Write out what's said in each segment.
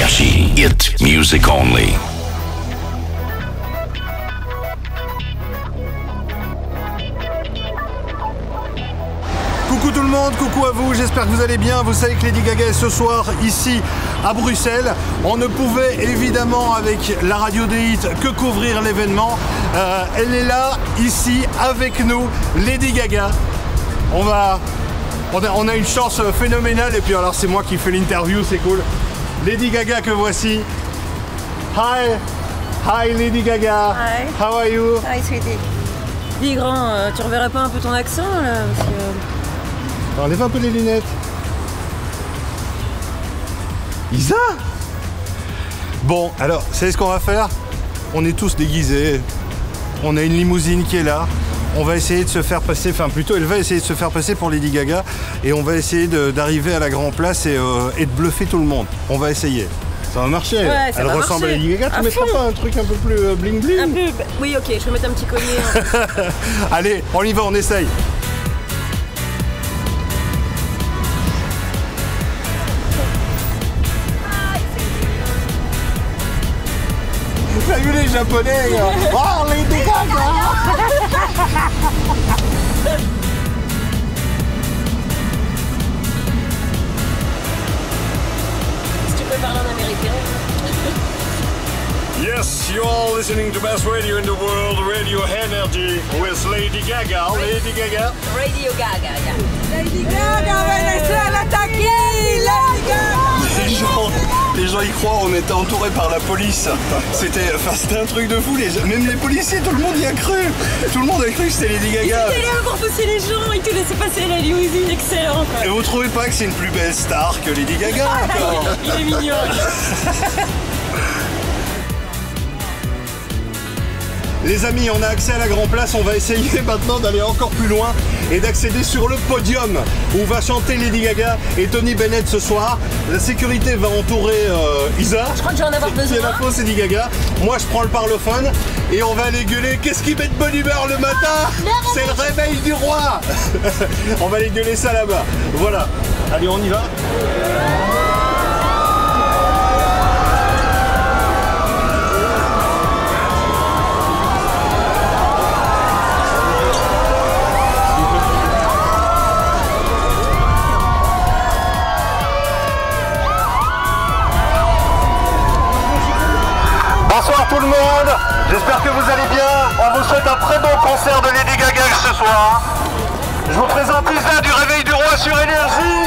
Énergie, hit music only. Coucou tout le monde, coucou à vous, j'espère que vous allez bien. Vous savez que Lady Gaga est ce soir ici à Bruxelles. On ne pouvait évidemment avec la radio des hits que couvrir l'événement. Elle est là, ici, avec nous, Lady Gaga. On a une chance phénoménale et puis alors c'est moi qui fais l'interview, c'est cool. Lady Gaga que voici. Hi Lady Gaga. Hi. How are you? Hi sweetie. Dis grand, tu reverrais pas un peu ton accent là parce que... Enlève un peu les lunettes. Isa? Bon, alors, vous savez ce qu'on va faire? On est tous déguisés. On a une limousine qui est là. On va essayer de se faire passer, enfin plutôt elle va essayer de se faire passer pour Lady Gaga. Et on va essayer d'arriver à la Grand Place et de bluffer tout le monde. On va essayer. Ça va marcher. Ouais, ça elle va ressemble marcher. à Lady Gaga. Tu À mettras fond. pas un truc un peu plus bling bling? Un peu... Oui ok, je vais mettre un petit collier. Allez, on y va, on essaye. T'as vu les japonais? Oh, Lady Gaga! Si tu peux parler en américain. Yes, you are listening to best radio in the world, Radio Energy, with Lady Gaga. Lady Gaga. Radio Gaga, yeah. Lady Gaga, Venezuela, tequila, Les gens y croient, on était entourés par la police. C'était un truc de fou, même les policiers, tout le monde y a cru. Tout le monde a cru que c'était Lady Ils Gaga. étaient là pour pousser les gens, ils te laissaient passer la limousine, excellent quoi. Et vous trouvez pas que c'est une plus belle star que Lady Gaga encore? Il est mignon. Les amis, on a accès à la Grand Place, on va essayer maintenant d'aller encore plus loin et d'accéder sur le podium où va chanter Lady Gaga et Tony Bennett ce soir. La sécurité va entourer Isa. Je crois que je vais en avoir besoin. C'est la fausse Lady Gaga. Moi je prends le parlophone et on va aller gueuler. Qu'est-ce qui met de bonne humeur le matin? C'est le réveil du roi. On va aller gueuler ça là-bas. Voilà. Allez, on y va. Bonsoir tout le monde, j'espère que vous allez bien. On vous souhaite un très bon concert de Lady Gaga ce soir. Je vous présente Isa du Réveil du Roi sur Énergie.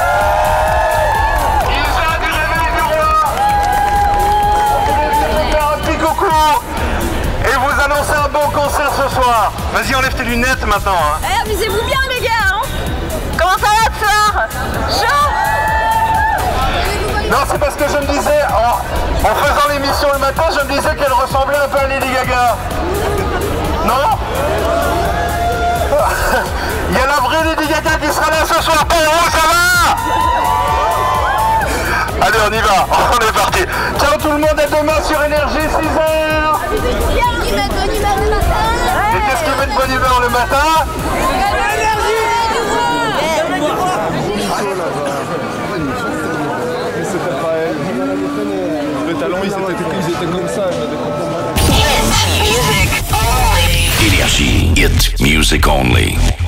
Isa du Réveil du Roi. Je vais vous faire un petit coucou et vous annoncer un bon concert ce soir. Vas-y, enlève tes lunettes maintenant. Hein. Eh, amusez-vous bien les gars, hein. Comment ça va ce soir? Chaud? Non, c'est parce que je me disais, en faisant l'émission le matin, je me disais qu'elle ressemblait un peu à Lady Gaga. Non? Il y a la vraie Lady Gaga qui sera là ce soir. Pour vous, ça va? Allez, on y va. On est parti. Ciao tout le monde, à demain sur Énergie, 6h. Et qu'est-ce qui met de bonne humeur le matin? Le talon, ils étaient comme ça. Énergie, hit music only.